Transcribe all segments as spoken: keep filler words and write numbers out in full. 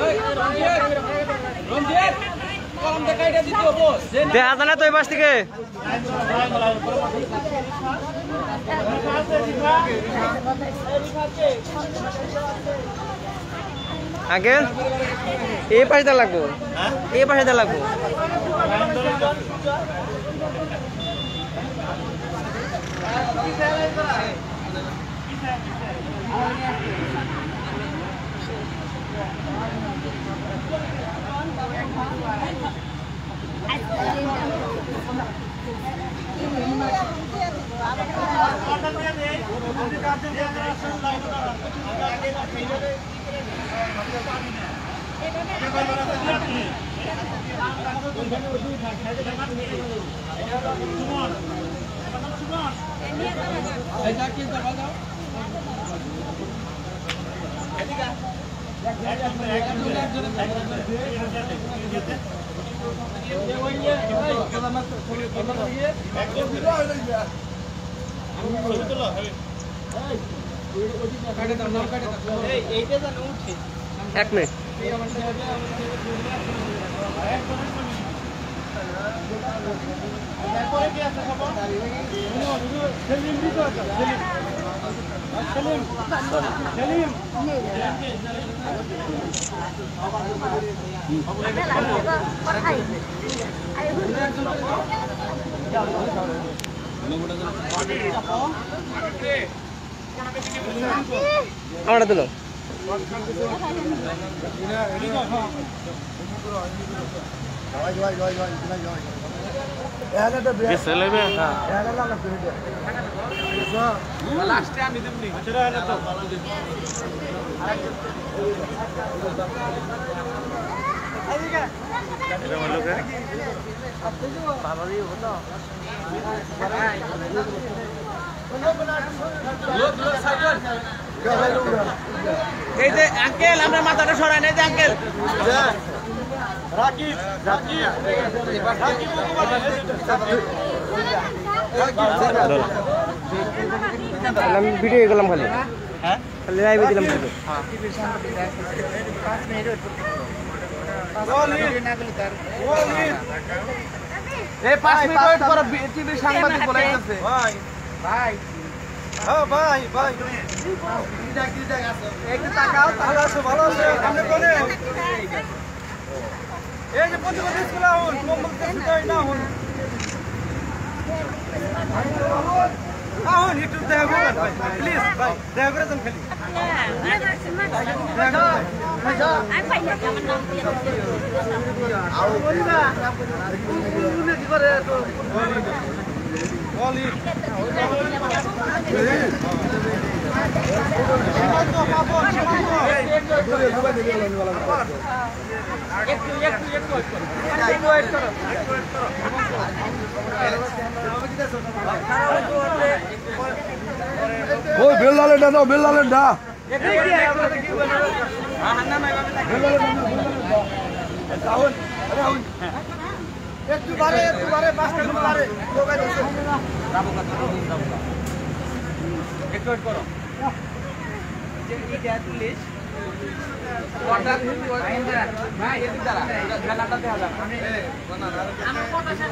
দেখা যায় না তো এই পাশ থেকে আঙ্কেল এই পাশে লাগবো এই পাশে লাগবো এক মিনিট আমরা দিল এই যে আঙ্কেল আমরা মাথাটা সরাই না যে আঙ্কেল রাকিব রাকিব রাকিব আমি ভিডিও করলাম খালি হ্যাঁ খালি লাইভে দিলাম ভিডিও হ্যাঁ পাঁচ মিনিট এই পাঁচ মিনিট ওয়েট করো টিভি সাংবাদিক বলাইতেছে ভাই ভাই ও ভাই ভাই কিটা কিটা আছে একটু তাকাও তাহলে আছো ভালো আছে আপনি কোনে এই যে প্রতিবাদী স্কুল আউন মোহাম্মদ কাছে তাই না হন আউন একটু দেখা করবেন ভাই প্লিজ ভাই দেখা করে দেন খালি আমি পাই না আমার নাম দিয়ে আও বলিবা তুমি কি করে তো বলি সীমান্ত পাবো সীমান্ত একটু একটু একটু একটু ওয়েট করো একটু ওয়েট করো ওই বেলালে দাও বেলালে দা একটু কি আপনারা কি বলেন হ্যাঁ না না বেলালে দাও আউন আরে আউন একটু বারে একটু বারে পাঁচটা মিনিট বারে লোকাই দিছে রাবো কত দিন রাবো একটু ওয়েট করো যে এটা পুলিশ অর্ডার ভাই এদিক দাঁড়া বেলাটা দেখা যাবে আমার কথা শেষ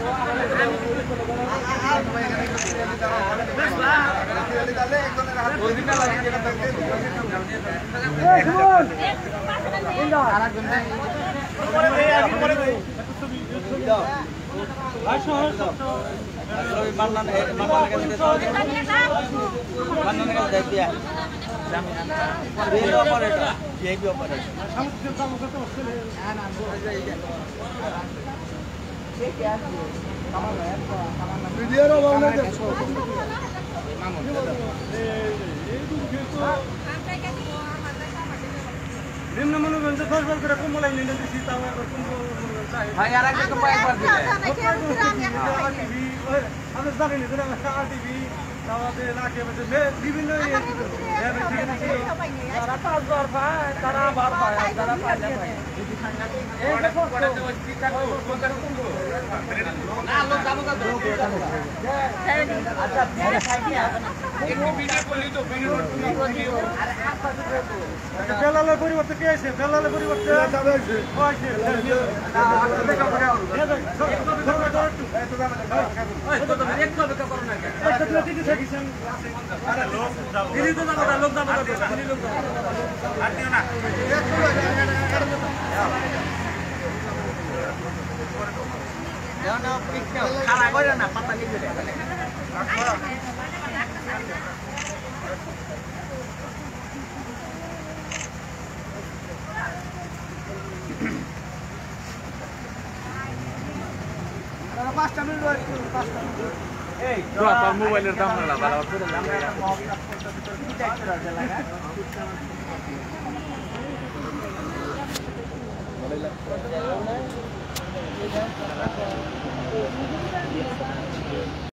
বেশ না তাহলে একজনের হাত ওদিকে লাগে যেটা দেখতে এই শুন ইন্দা আরেকজন পরে দেই আগে পরে দেই দাও আসো আসো ওই মান্নান মান্নান কাছে মান্নান কাছে দেখ দিয়া জামিন এই অপারেটর এই অপারেটর সমস্ত কাম করতে হচ্ছে না না এই কি আছে কামাল ভাই কামাল না ভিডিওর বাবনে দেখো মামু এই দুঃখে তো আমরা কেন আমাদের সমাজে নিম্ন মনোগঞ্জ দশ বার করে কমলাই নিয়ে দিছি তাও একবার কম ভাই আর একবার কম একবার দিলে টিভি আমরা জানি না আমরা টিভি আমাদের এলাকায় বিভিন্ন তারা পাঁচবার পায় তারা বার পায় তারা পাইলে পায় বেলালের পরিবর্তে কে আছে বেলালের পরিবর্তে খারাপ করে না পাতা লিখে পাঁচটা মিনিট পাঁচটা মিনিট এই মোবাইলের দাম না